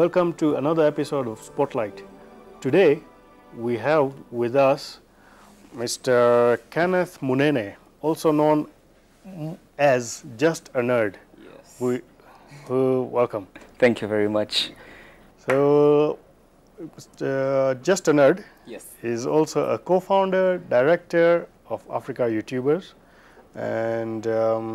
welcome to another episode of Spotlight. Today we have with us Mr. Kenneth Munene, also known as JustANerd. Yes. Welcome. Thank you very much. So, JustANerd Yes. is also a co-founder, director of Africa YouTubers, and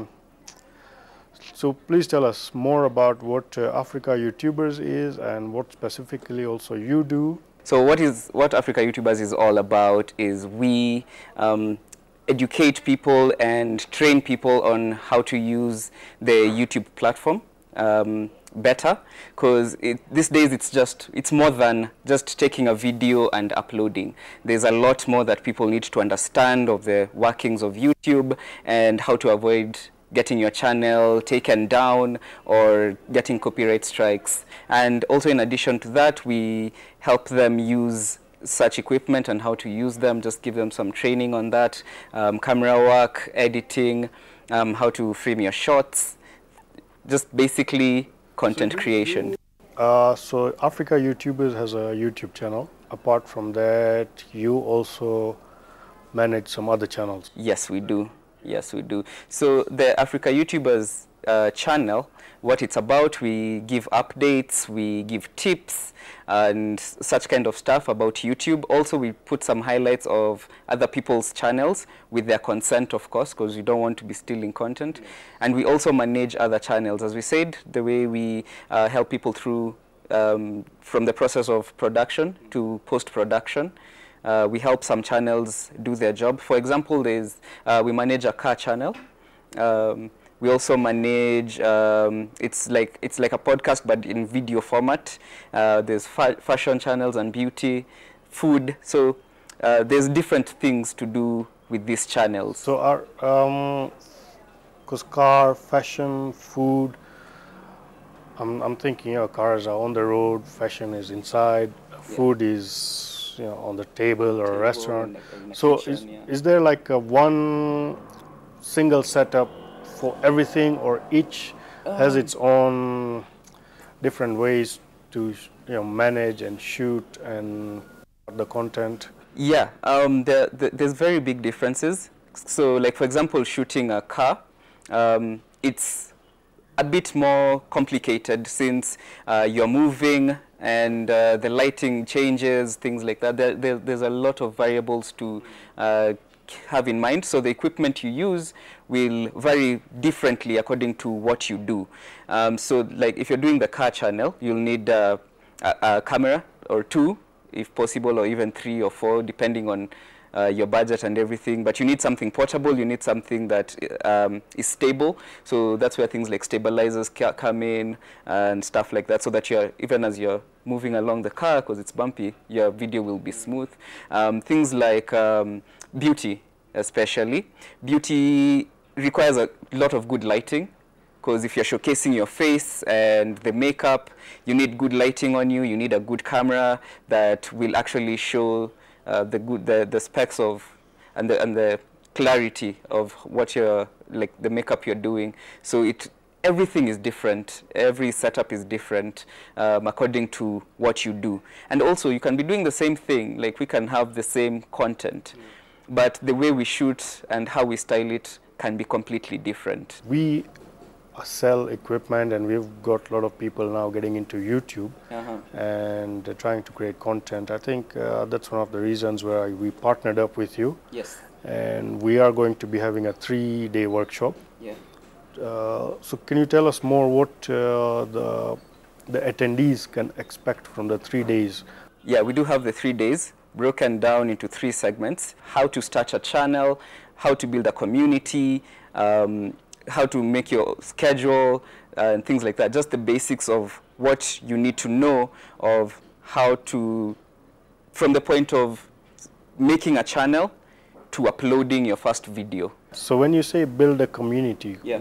so please tell us more about what Africa YouTubers is and what specifically also you do. So what Africa YouTubers is all about is we educate people and train people on how to use the YouTube platform better, because these days it's more than just taking a video and uploading. There's a lot more that people need to understand of the workings of YouTube and how to avoid getting your channel taken down or getting copyright strikes. And also in addition to that, we help them use such equipment and how to use them, just give them some training on that, camera work, editing, how to frame your shots, just basically content creation. So Africa YouTubers has a YouTube channel. Apart from that, you also manage some other channels. Yes, we do. Yes, we do. So the Africa YouTubers channel, what it's about, we give updates, we give tips and such kind of stuff about YouTube. Also, we put some highlights of other people's channels with their consent, of course, because we don't want to be stealing content. And we also manage other channels. As we said, the way we help people through from the process of production to post-production. We help some channels do their job. For example, we manage a car channel. We also manage, it's like a podcast but in video format. There's fashion channels and beauty, food. So there's different things to do with these channels. So because car, fashion, food, I'm thinking cars are on the road, fashion is inside, food is on the table or a restaurant. So is there like one single setup for everything, or each has its own different ways to manage and shoot and the content? Yeah, there's very big differences. So like for example, shooting a car, it's a bit more complicated since you're moving and the lighting changes, things like that. There's a lot of variables to have in mind. So the equipment you use will vary differently according to what you do. So like if you're doing the car channel, you'll need a camera or two, if possible, or even 3 or 4, depending on your budget and everything. But you need something portable, you need something that is stable. So that's where things like stabilizers come in and stuff like that, so that even as you're moving along the car, because it's bumpy, your video will be smooth. Things like beauty, especially. Beauty requires a lot of good lighting, because if you're showcasing your face and the makeup, you need good lighting on you. You need a good camera that will actually show the specs of and the clarity of what the makeup you're doing. So everything is different. Every setup is different according to what you do. And also you can be doing the same thing. Like we can have the same content, but the way we shoot and how we style it can be completely different. We sell equipment, and we've got a lot of people now getting into YouTube and trying to create content. I think that's one of the reasons where we partnered up with you. Yes. And we are going to be having a 3-day workshop. Yeah. So can you tell us more what the attendees can expect from the 3 days? Yeah, we do have the 3 days broken down into 3 segments: how to start a channel, how to build a community, how to make your schedule, and things like that. Just the basics of what you need to know of how to, from the point of making a channel to uploading your first video. So when you say build a community, yeah,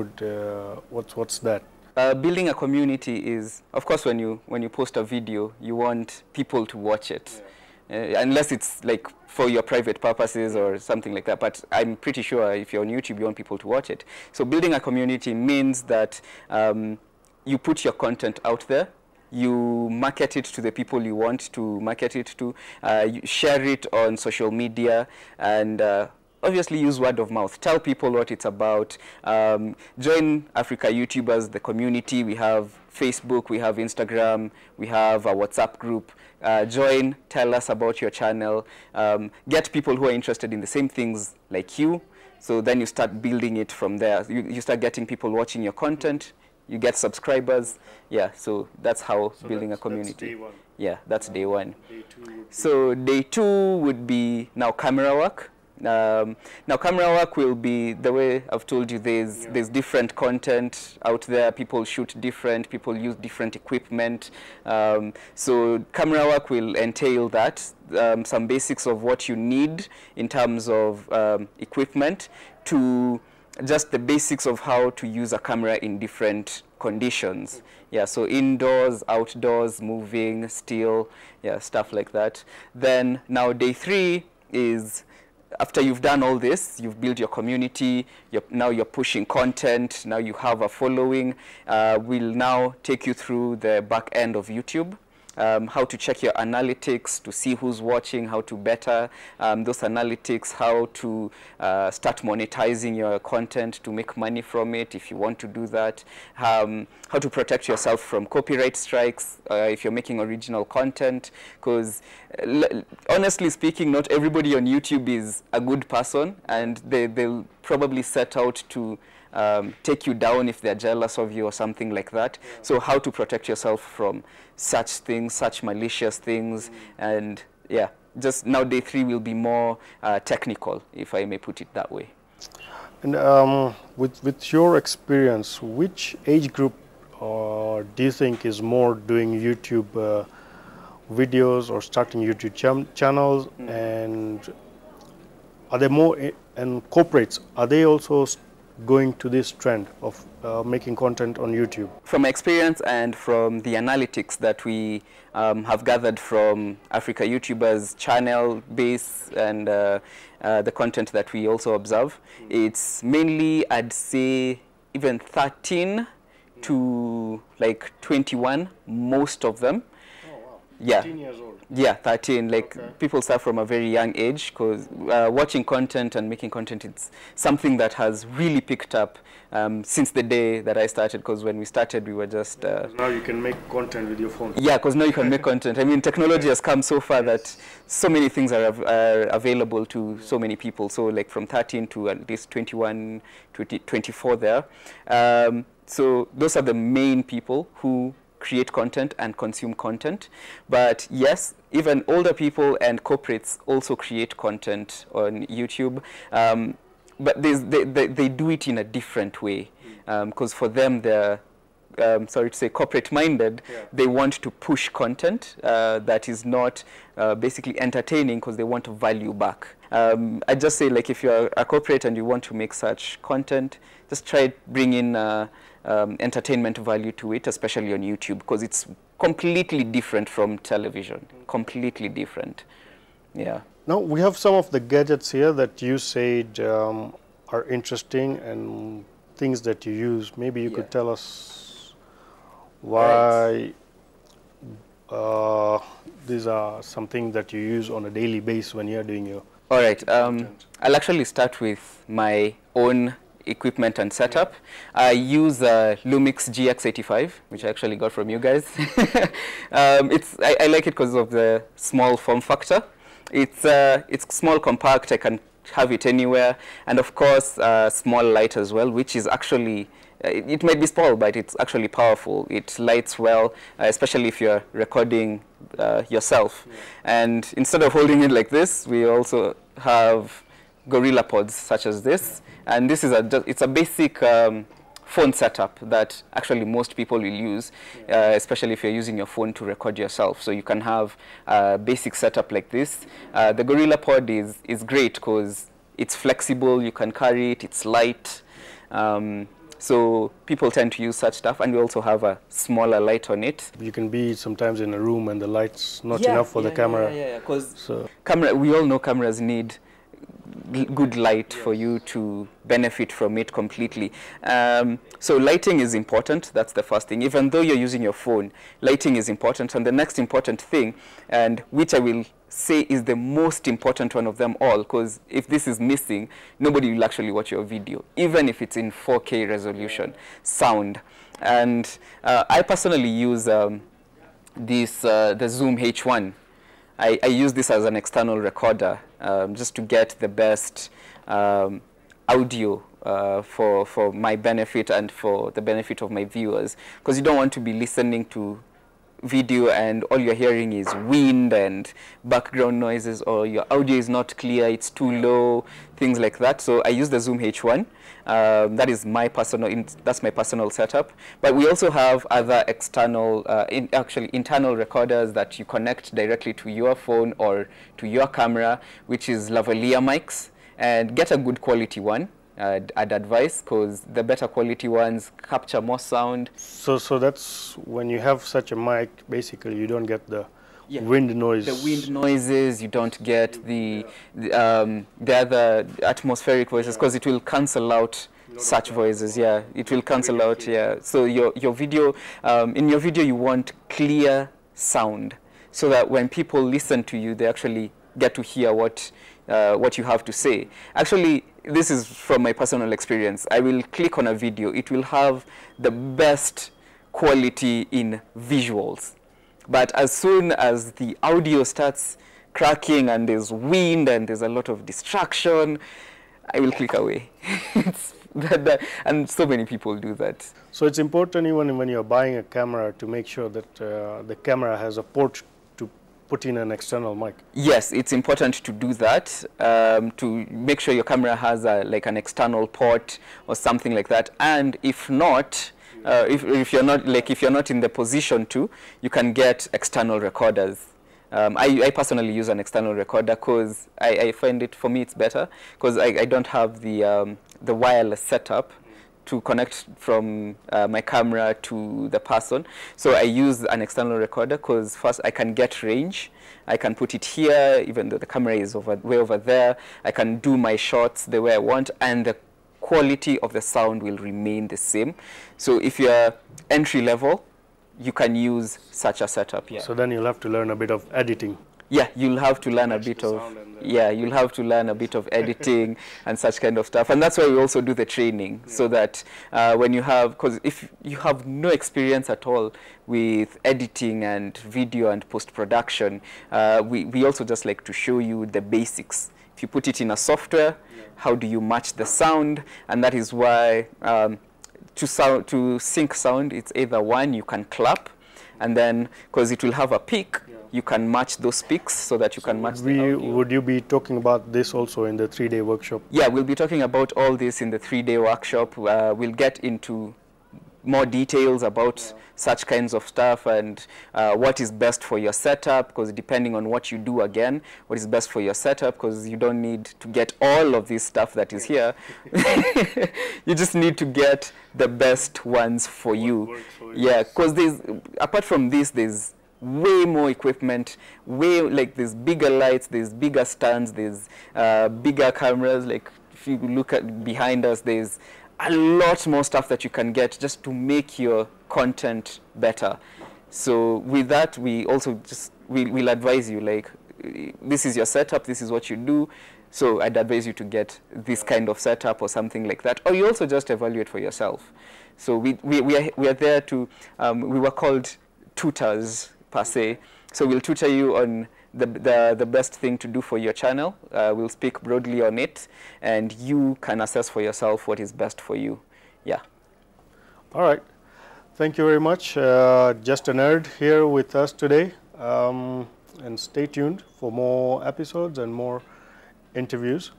what's that? Building a community is, of course, when you post a video, you want people to watch it. Yeah. Unless it's like for your private purposes or something like that. But I'm pretty sure if you're on YouTube, you want people to watch it. So building a community means that you put your content out there you market it to the people you want to market it to, you share it on social media, and obviously use word of mouth. Tell people what it's about. Join Africa YouTubers, the community. We have Facebook, we have Instagram, we have a WhatsApp group. Join, tell us about your channel. Get people who are interested in the same things like you. So then you start building it from there. You start getting people watching your content. You get subscribers. Yeah, so that's how building a community. That's day one. Yeah, that's day one. Day two would be So day two would be now camera work. Now camera work will be the way I've told you. There's different content out there. People shoot different. People use different equipment. So camera work will entail that, some basics of what you need in terms of equipment, to just the basics of how to use a camera in different conditions. Yeah, so indoors, outdoors, moving, still, yeah, stuff like that. Then now day three is, after you've done all this, you've built your community, now you're pushing content, now you have a following. We'll now take you through the back end of YouTube, how to check your analytics to see who's watching, how to better those analytics, how to start monetizing your content to make money from it if you want to do that, how to protect yourself from copyright strikes if you're making original content, because honestly speaking, not everybody on YouTube is a good person, and they'll probably set out to take you down if they're jealous of you or something like that. Yeah. So how to protect yourself from such things, such malicious things, and yeah, just now day three will be more technical, if I may put it that way. And with your experience, which age group do you think is more doing YouTube videos or starting YouTube channels, and are there more, and corporates, are they also going to this trend of making content on YouTube? From experience and from the analytics that we have gathered from Africa YouTubers channel base and the content that we also observe, it's mainly, I'd say, even 13 to like 21, most of them. Oh, wow. Yeah. 13 years old. Yeah, 13. Like, okay. People start from a very young age, because watching content and making content, it's something that has really picked up since the day that I started, because when we started, we were just... now you can make content with your phone. Yeah, because now you can make content. I mean, technology has come so far that so many things are available to so many people. So like from 13 to at least 21, 24 there. So those are the main people who create content and consume content. But yes, even older people and corporates also create content on YouTube. But they do it in a different way, because for them, they're, sorry to say, corporate-minded. Yeah. They want to push content that is not basically entertaining, because they want value back. I just say, like, if you're a corporate and you want to make such content, just try bring in entertainment value to it, especially on YouTube, because it's completely different from television. Completely different. Yeah. Now we have some of the gadgets here that you said are interesting and things that you use. Maybe you could tell us why these are something that you use on a daily basis when you're doing your... All right. I'll actually start with my own equipment and setup. I use Lumix GX85, which I actually got from you guys. I like it because of the small form factor. It's small, compact. I can have it anywhere, and of course, small light as well, which is actually, it might be small, but it's actually powerful. It lights well, especially if you're recording yourself. Yeah. And instead of holding it like this, we also have gorilla pods such as this, and this is it's a basic phone setup that actually most people will use, especially if you're using your phone to record yourself. So you can have a basic setup like this. The gorilla pod is great because it's flexible, you can carry it, it's light. So people tend to use such stuff, and we also have a smaller light on it. You can be sometimes in a room and the light's not enough for the camera. Because camera, we all know cameras need good light for you to benefit from it completely. So lighting is important. That's the first thing. Even though you're using your phone, lighting is important. And the next important thing, and which I will say is the most important one of them all, because if this is missing, nobody will actually watch your video, even if it's in 4K resolution. Sound. And I personally use the Zoom H1. I use this as an external recorder just to get the best audio for my benefit and for the benefit of my viewers, because you don't want to be listening to video and all you're hearing is wind and background noises, or your audio is not clear, it's too low, things like that. So I use the Zoom H1. That is my that's my personal setup. But we also have other external, actually internal recorders that you connect directly to your phone or to your camera, which is lavalier mics, and get a good quality one. I'd advise, because the better quality ones capture more sound. So that's when you have such a mic, basically you don't get the wind noise. The wind noises, you don't get the other atmospheric voices, because it will cancel out such voices. Yeah, it will cancel out. Yeah, so your video, in your video you want clear sound, so that when people listen to you, they actually get to hear what you have to say. Actually, this is from my personal experience. I will click on a video. It will have the best quality in visuals. But as soon as the audio starts cracking and there's wind and there's a lot of distraction, I will click away. And so many people do that. So it's important, even when you're buying a camera, to make sure that the camera has a port to put in an external mic. Yes, it's important to do that, to make sure your camera has like an external port or something like that. And if not, if you're not in the position to, you can get external recorders. I personally use an external recorder because I find it, for me, it's better, because I don't have the wireless setup to connect from my camera to the person. So I use an external recorder because first I can get range. I can put it here, even though the camera is way over there. I can do my shots the way I want, and the quality of the sound will remain the same. So if you're entry level, you can use such a setup. Yeah. So then you'll have to learn a bit of editing. Yeah, you'll have to learn a bit of, you'll have to learn a bit of editing and such kind of stuff. And that's why we also do the training, so that when you have, because if you have no experience at all with editing and video and post-production, we also just like to show you the basics. If you put it in a software, how do you match the sound? And that is why to sync sound, it's either one, you can clap, and then, because it will have a peak, you can match those peaks so that you can match the audio. Would you be talking about this also in the 3-day workshop? Yeah, we'll be talking about all this in the 3-day workshop. We'll get into more details about such kinds of stuff and what is best for your setup, because depending on what you do, again, what is best for your setup, because you don't need to get all of this stuff that is here. You just need to get the best ones for you. Yeah, because apart from this, there's way more equipment, there's bigger lights, there's bigger stands, there's bigger cameras. Like if you look at behind us, there's a lot more stuff that you can get just to make your content better. So with that, we also we'll advise you, like, this is your setup, this is what you do. So I'd advise you to get this kind of setup or something like that, or you also just evaluate for yourself. So we are there to, we were called tutors per se. So we'll tutor you on the best thing to do for your channel. We'll speak broadly on it, and you can assess for yourself what is best for you. Yeah. All right. Thank you very much. JustANerd here with us today. And stay tuned for more episodes and more interviews.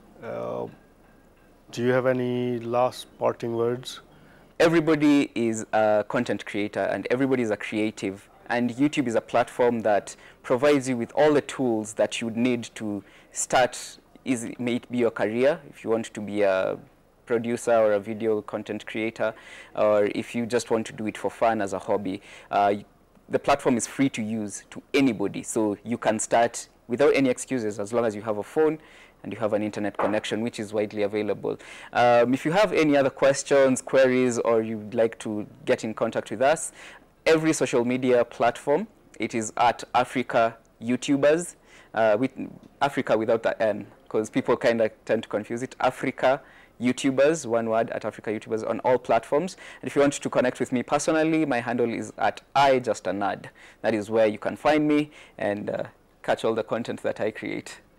Do you have any last parting words? Everybody is a content creator and everybody is a creative. And YouTube is a platform that provides you with all the tools that you would need to start, may it be your career, if you want to be a producer or a video content creator, or if you just want to do it for fun as a hobby. The platform is free to use to anybody, so you can start without any excuses, as long as you have a phone and you have an internet connection, which is widely available. If you have any other questions, queries, or you'd like to get in contact with us, every social media platform, it is at Africa YouTubers, with Africa without the N, because people kind of tend to confuse it. Africa YouTubers, one word, at Africa YouTubers on all platforms. And if you want to connect with me personally, my handle is at JustANerd. That is where you can find me and catch all the content that I create.